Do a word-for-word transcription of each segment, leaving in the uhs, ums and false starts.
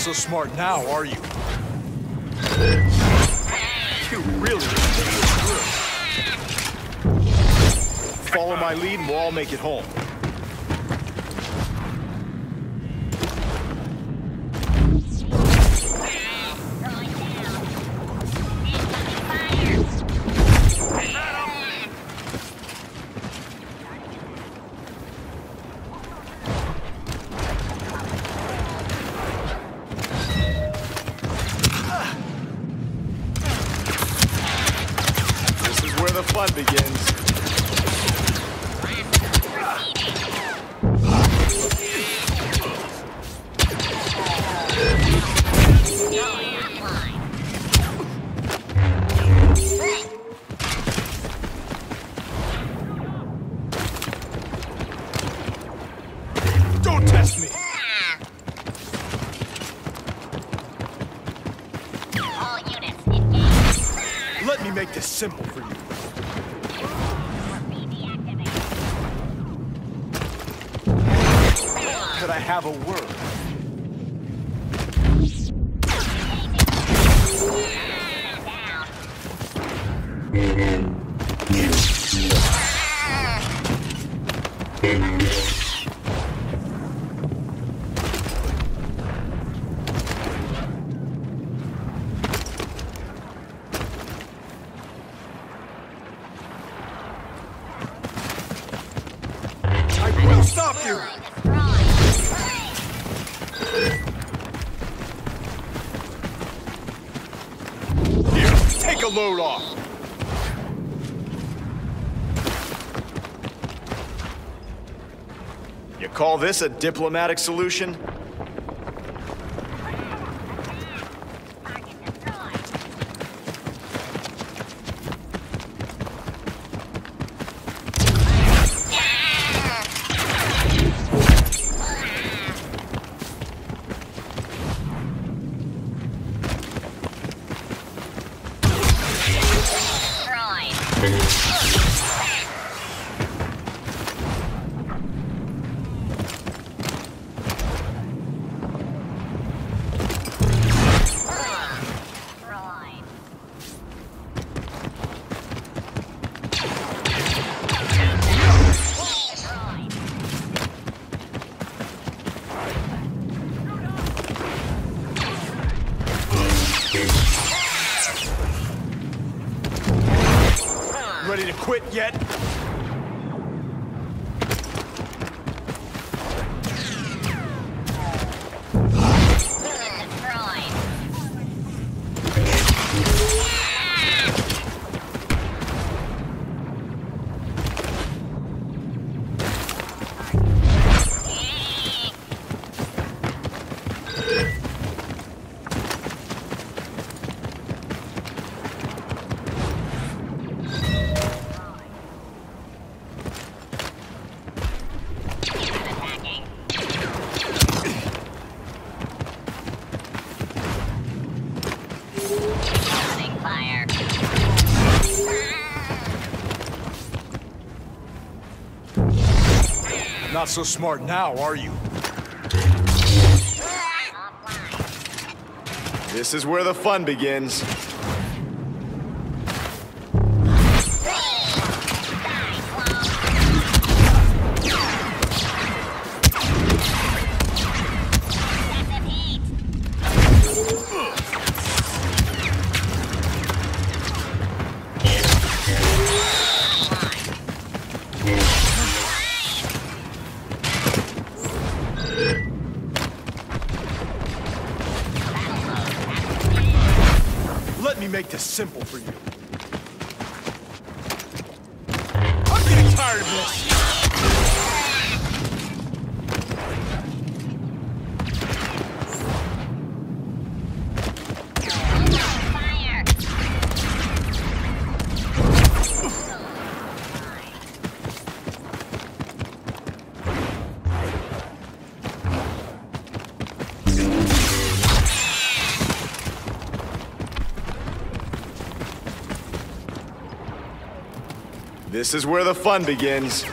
so smart now, are you? You really follow my lead and we'll all make it home. The fun begins. Don't test me. All units engaged. Let me make this simple for you. Could I have a word? I will stop you! Here, take a load off. You call this a diplomatic solution? Ready to quit yet? Not so smart now, are you? This is where the fun begins. Let me make this simple for you. I'm getting tired of this. This is where the fun begins.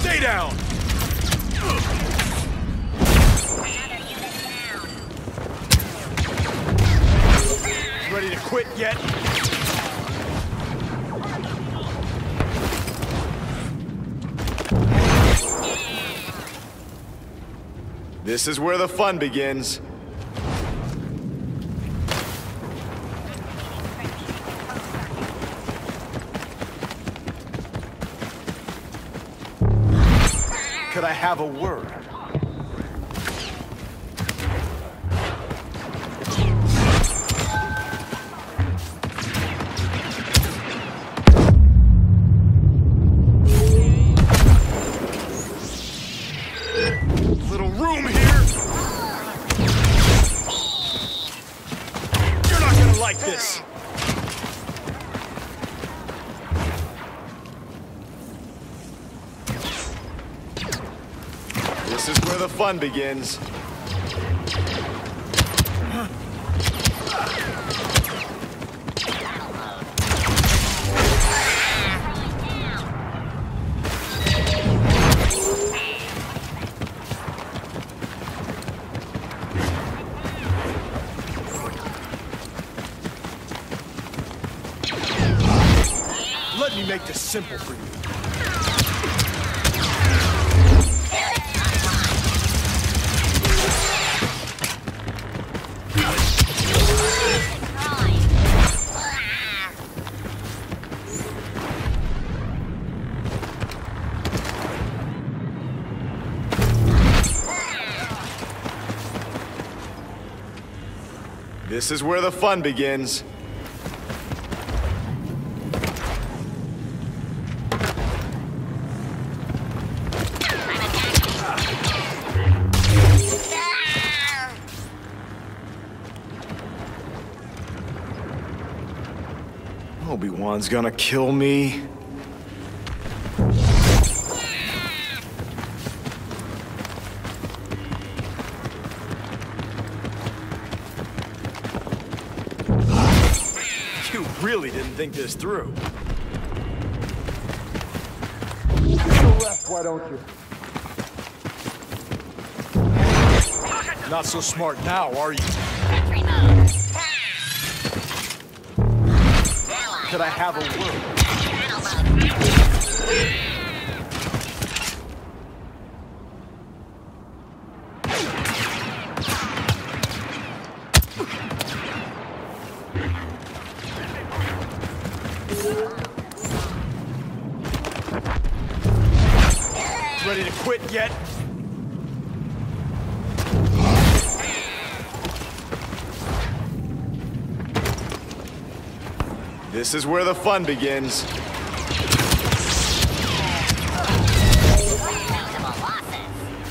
Stay down! Another unit down. Ready to quit yet? This is where the fun begins. Could I have a word? Little room here. You're not gonna like this. This is where the fun begins. Let me make this simple for you. This is where the fun begins. Obi-Wan's gonna kill me. You really didn't think this through. Go left, why don't you? Not so smart now, are you? Entry mode. Could I have a word? Ready to quit yet? This is where the fun begins. Notable losses.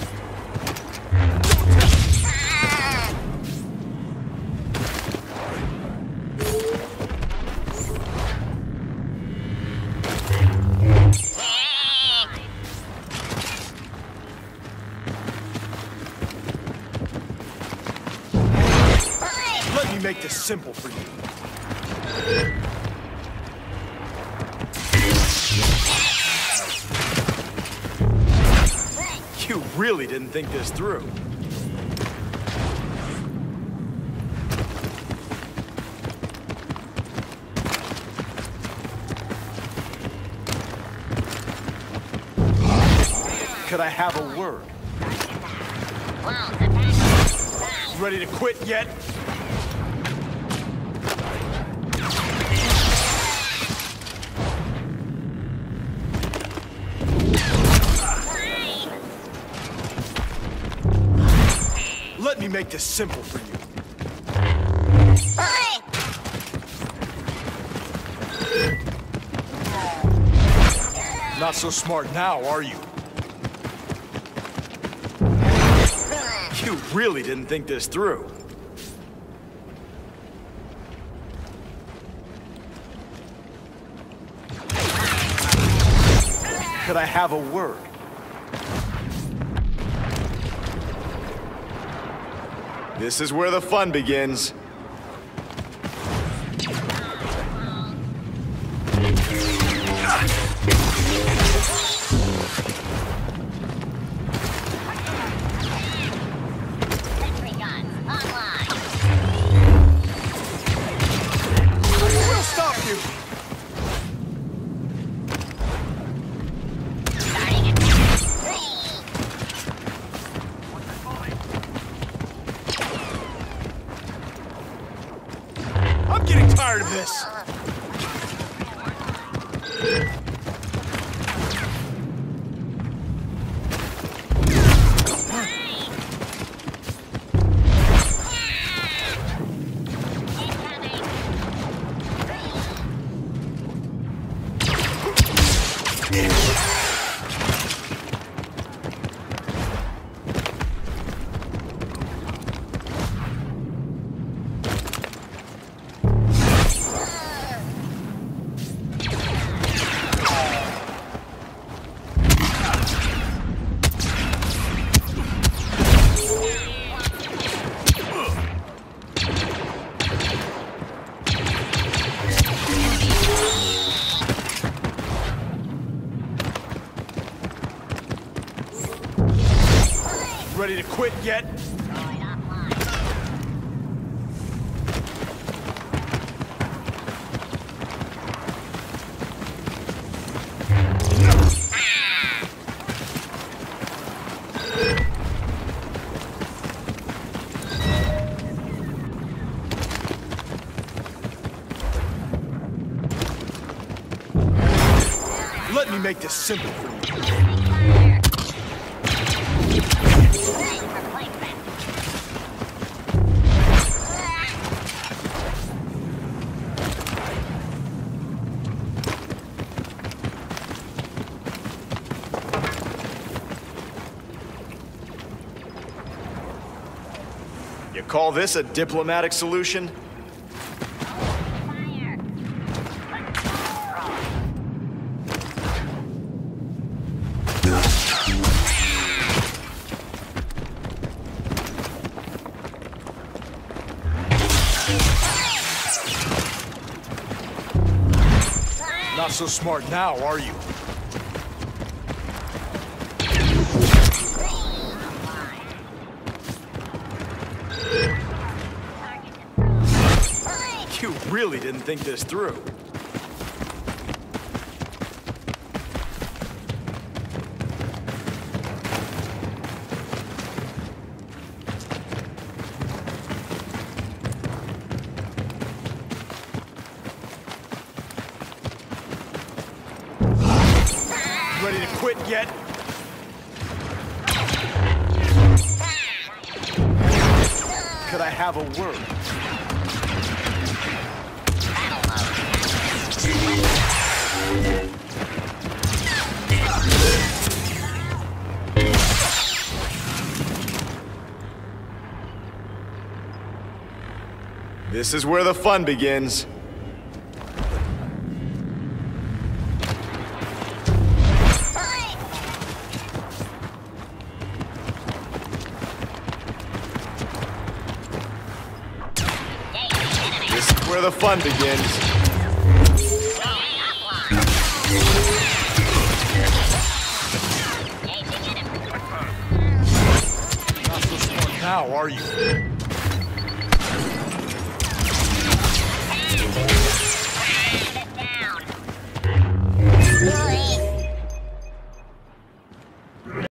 Let me make this simple for you. You really didn't think this through. Could I have a word? Ready to quit yet? Let me make this simple for you. Not so smart now, are you? You really didn't think this through. Could I have a word? This is where the fun begins. tired of this. Ready to quit yet? Going offline. Let me make this simple for you. Fire. Ready for placement. You call this a diplomatic solution? Fire. Not so smart now, are you? You really didn't think this through. Ready to quit yet? Could I have a word? This is where the fun begins. This is where the fun begins. Not so smart now, are you?